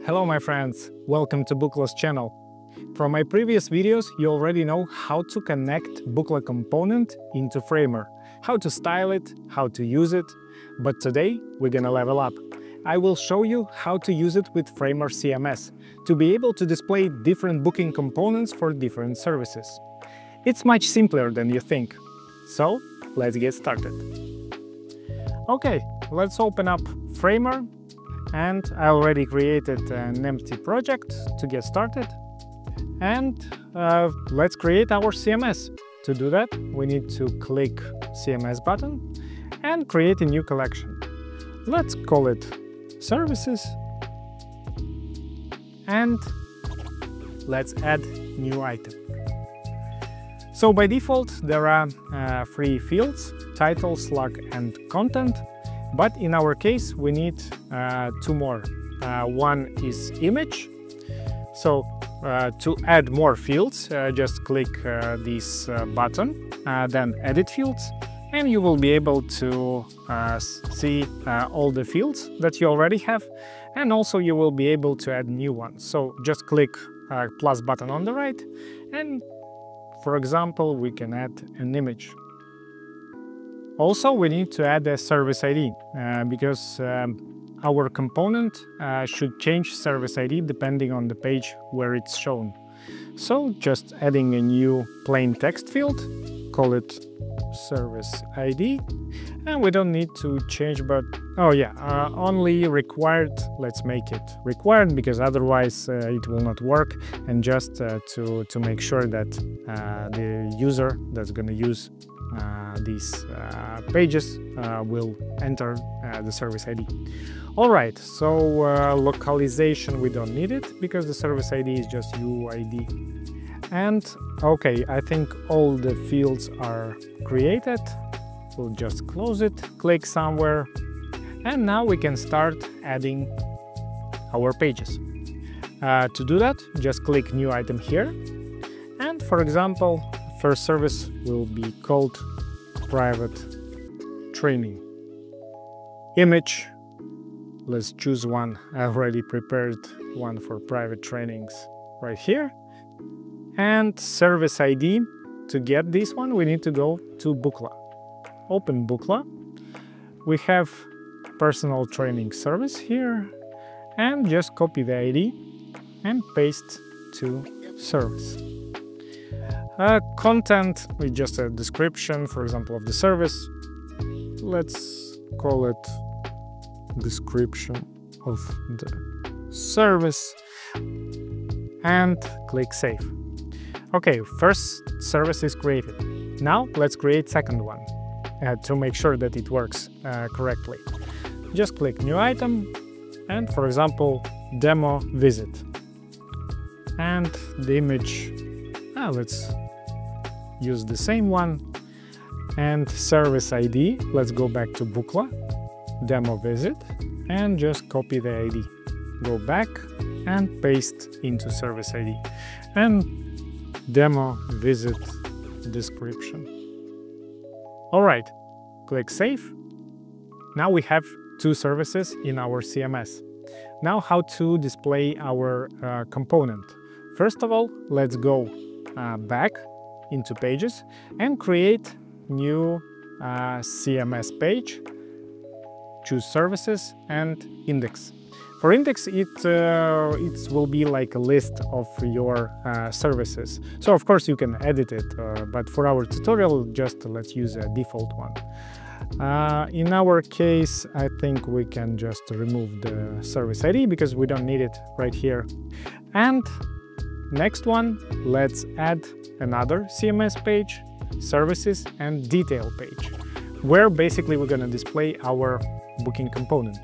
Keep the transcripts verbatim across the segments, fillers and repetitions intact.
Hello my friends, welcome to Bookla's channel. From my previous videos you already know how to connect Bookla component into Framer, how to style it, how to use it, but today we're gonna level up. I will show you how to use it with Framer C M S, to be able to display different booking components for different services. It's much simpler than you think, so let's get started. Okay, let's open up Framer. And I already created an empty project to get started. And uh, let's create our C M S. To do that, we need to click C M S button and create a new collection. Let's call it Services. And let's add new item. So by default, there are uh, three fields: title, slug, and content. But in our case, we need uh, two more. Uh, one is image. So uh, to add more fields, uh, just click uh, this uh, button, uh, then edit fields, and you will be able to uh, see uh, all the fields that you already have. And also you will be able to add new ones. So just click uh, plus button on the right. And for example, we can add an image. Also, we need to add a service I D uh, because um, our component uh, should change service I D depending on the page where it's shown. So just adding a new plain text field, call it service I D, and we don't need to change, but oh yeah, uh, only required. Let's make it required because otherwise uh, it will not work, and just uh, to, to make sure that uh, the user that's going to use Uh, these uh, pages uh, will enter uh, the service I D. Alright, so uh, localization we don't need it because the service I D is just U I D. And okay, I think all the fields are created. We'll just close it, click somewhere, and now we can start adding our pages. Uh, to do that, just click new item here, and for example, first service will be called private training. Image, let's choose one. I already prepared one for private trainings right here. And service I D, to get this one, we need to go to Bookla. Open Bookla. We have personal training service here, and just copy the I D and paste to service. Uh, content with just a description, for example, of the service. Let's call it description of the service and click save. Okay, first service is created. Now let's create second one uh, to make sure that it works uh, correctly. Just click new item and, for example, demo visit. And the image, ah, let's use the same one, and service I D, let's go back to Bookla, demo visit, and just copy the I D. Go back and paste into service I D. And demo visit description. Alright, click save. Now we have two services in our C M S. Now how to display our uh, component. First of all, let's go uh, back into pages and create new uh, C M S page. Choose services and index. For index, it, uh, it will be like a list of your uh, services. So of course you can edit it, uh, but for our tutorial, just let's use a default one. Uh, in our case, I think we can just remove the service I D because we don't need it right here. And next one, let's add another C M S page, services and detail page, where basically we're going to display our booking component.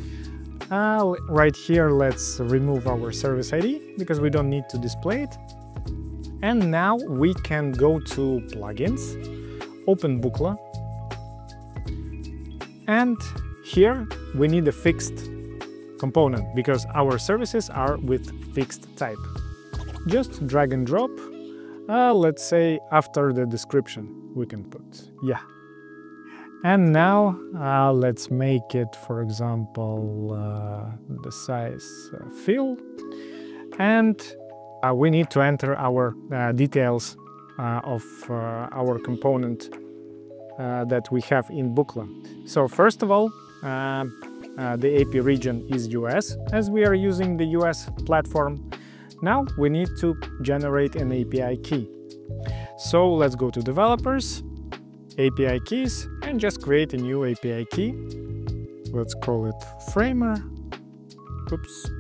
Uh, right here, let's remove our service I D because we don't need to display it. And now we can go to plugins, open Bookla, and here we need a fixed component because our services are with fixed type. Just drag and drop. Uh, let's say after the description we can put, yeah. And now uh, let's make it, for example, uh, the size uh, fill. And uh, we need to enter our uh, details uh, of uh, our component uh, that we have in Bookla. So first of all, uh, uh, the A P I region is U S, as we are using the U S platform. Now we need to generate an A P I key. So let's go to developers, A P I keys, and just create a new A P I key. Let's call it framer. Oops.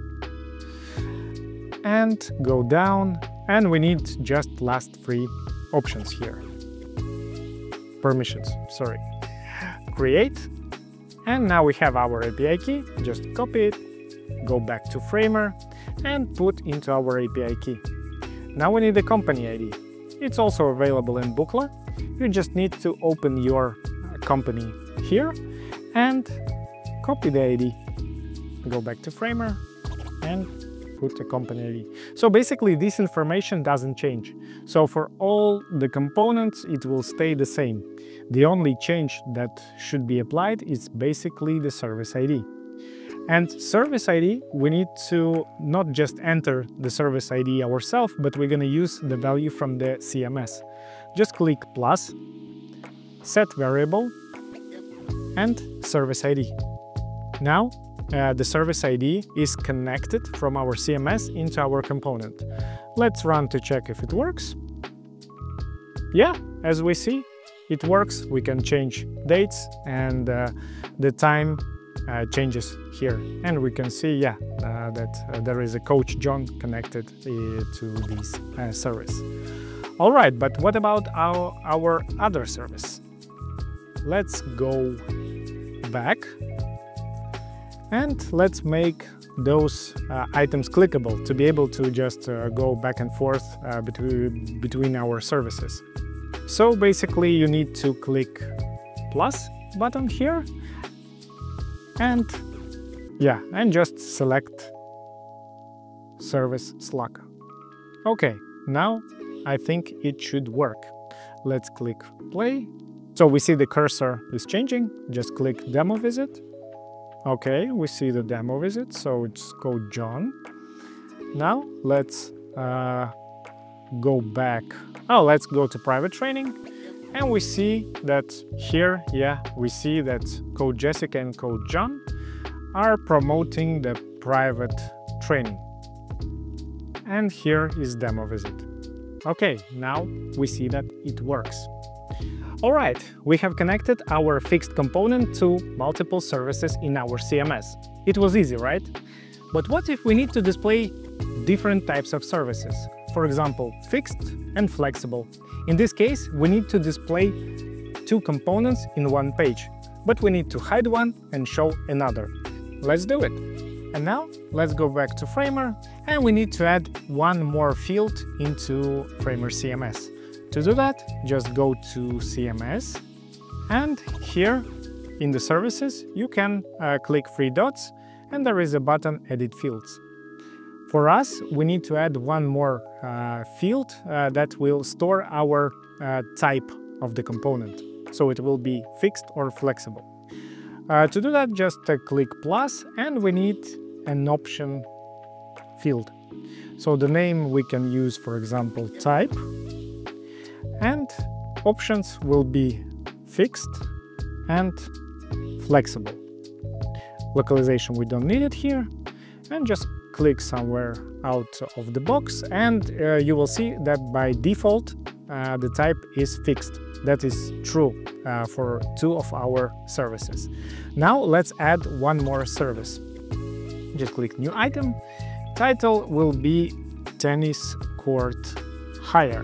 And go down, and we need just last three options here. Permissions, sorry. Create, and now we have our A P I key. Just copy it, go back to framer, and put into our A P I key. Now we need the company I D. It's also available in Bookla. You just need to open your company here and copy the I D. Go back to framer and put the company I D. So basically this information doesn't change. So for all the components it will stay the same. The only change that should be applied is basically the service I D. And service I D, we need to not just enter the service I D ourselves, but we're going to use the value from the C M S. Just click plus, set variable, and service I D. Now, uh, the service I D is connected from our C M S into our component. Let's run to check if it works. Yeah, as we see, it works. We can change dates, and uh, the time Uh, changes here, and we can see, yeah, uh, that uh, there is a coach John connected uh, to this uh, service. All right, but what about our, our other service? Let's go back and let's make those uh, items clickable to be able to just uh, go back and forth uh, between, between our services. So basically you need to click plus button here, and yeah, and just select service Slack. Okay, now I think it should work. Let's click play. So we see the cursor is changing. Just click demo visit. Okay, we see the demo visit, so it's called John. Now let's uh, go back. Oh, let's go to private training. And we see that here, yeah, we see that Code Jessica and Code John are promoting the private training. And here is demo visit. Okay, now we see that it works. All right, we have connected our fixed component to multiple services in our C M S. It was easy, right? But what if we need to display different types of services? For example, fixed and flexible. In this case, we need to display two components in one page, but we need to hide one and show another. Let's do it. And now let's go back to Framer, and we need to add one more field into Framer C M S. To do that, just go to C M S, and here in the services you can uh, click three dots, and there is a button Edit Fields. For us, we need to add one more uh, field uh, that will store our uh, type of the component. So it will be fixed or flexible. Uh, to do that, just uh, click plus, and we need an option field. So the name we can use, for example, type, and options will be fixed and flexible. Localization, we don't need it here, and just click somewhere out of the box, and uh, you will see that by default uh, the type is fixed. That is true uh, for two of our services. Now let's add one more service. Just click new item. Title will be tennis court hire.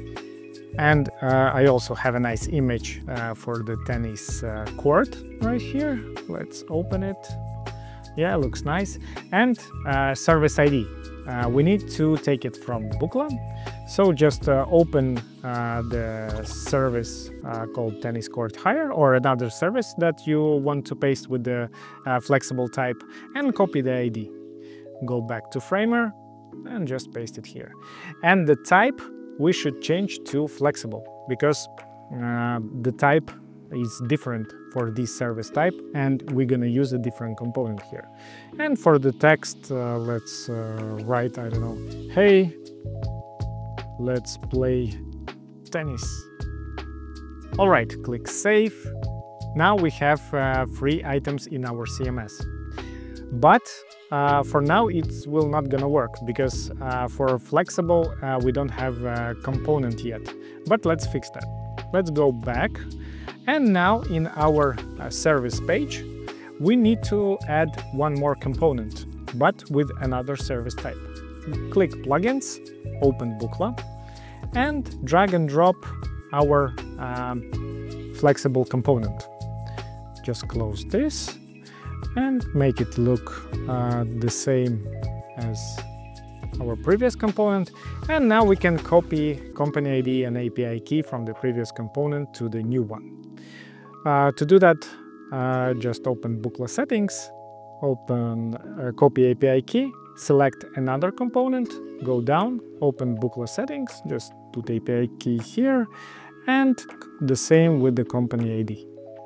And uh, I also have a nice image uh, for the tennis uh, court right here. Let's open it. Yeah, it looks nice. And uh, service I D. Uh, we need to take it from Bookla. So just uh, open uh, the service uh, called tennis court hire, or another service that you want to paste with the uh, flexible type, and copy the I D. Go back to Framer and just paste it here. And the type we should change to flexible, because uh, the type is different for this service type, and we're gonna use a different component here. And for the text, uh, let's uh, write, I don't know, hey, let's play tennis. All right, click Save. Now we have uh, three items in our C M S. But uh, for now it will not gonna work, because uh, for flexible uh, we don't have a component yet. But let's fix that. Let's go back, and now in our uh, service page we need to add one more component, but with another service type. Click Plugins, open Bookla, and drag and drop our um, flexible component. Just close this and make it look uh, the same as our previous component. And now we can copy company I D and A P I key from the previous component to the new one. Uh, to do that, uh, just open Bookla settings, open uh, copy A P I key, select another component, go down, open Bookla settings, just put A P I key here, and the same with the company I D.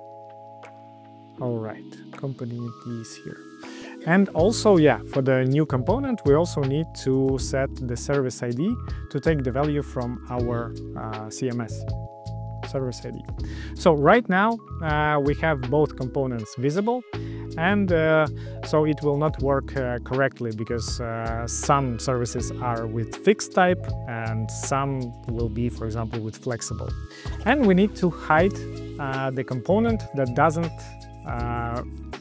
All right, company I D is here. And also, yeah, for the new component, we also need to set the service I D to take the value from our uh, C M S, service I D. So right now, uh, we have both components visible, and uh, so it will not work uh, correctly, because uh, some services are with fixed type and some will be, for example, with flexible. And we need to hide uh, the component that doesn't uh,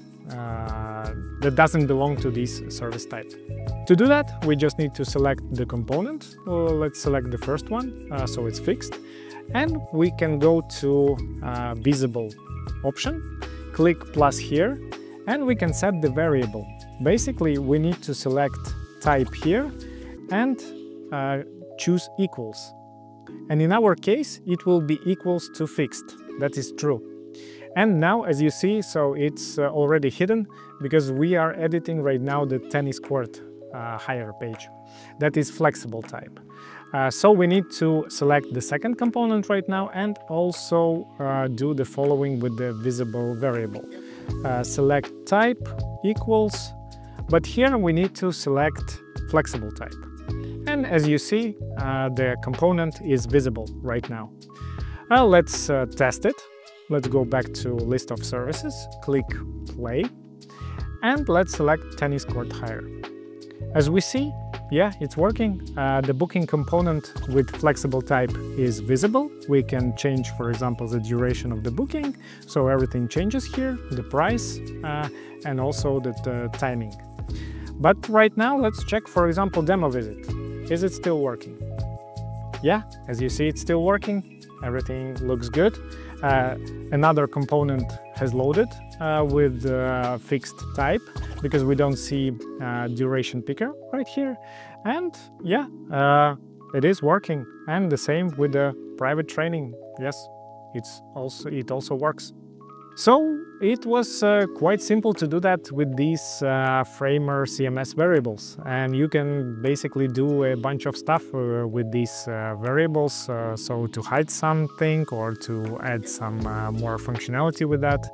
uh, that doesn't belong to this service type. To do that, we just need to select the component. Well, let's select the first one, uh, so it's fixed, and we can go to uh, visible option, click plus here, and we can set the variable. Basically, we need to select type here and uh, choose equals. And in our case, it will be equals to fixed. That is true. And now, as you see, so it's uh, already hidden, because we are editing right now the tennis court uh, higher page. That is flexible type. Uh, so we need to select the second component right now, and also uh, do the following with the visible variable. Uh, select type equals, but here we need to select flexible type. And as you see, uh, the component is visible right now. Uh, let's uh, test it. Let's go back to list of services, click play, and let's select tennis court hire. As we see, yeah, it's working. Uh, the booking component with flexible type is visible. We can change, for example, the duration of the booking, so everything changes here, the price, uh, and also the, the timing. But right now, let's check, for example, demo visit. Is it still working? Yeah, as you see, it's still working. Everything looks good. Uh, another component has loaded uh, with uh, fixed type, because we don't see uh, duration picker right here. And yeah, uh, it is working. And the same with the private training. Yes, it's also it also works. So it was uh, quite simple to do that with these uh, Framer C M S variables, and you can basically do a bunch of stuff uh, with these uh, variables, uh, so to hide something or to add some uh, more functionality with that.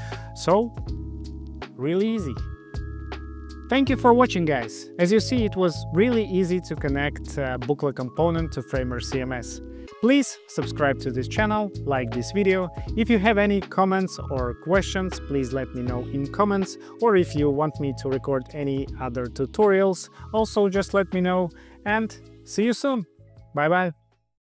So really easy. Thank you for watching, guys. As you see, it was really easy to connect uh, Bookla component to Framer C M S. Please subscribe to this channel, like this video. If you have any comments or questions, please let me know in comments, or if you want me to record any other tutorials, also just let me know, and see you soon. Bye bye.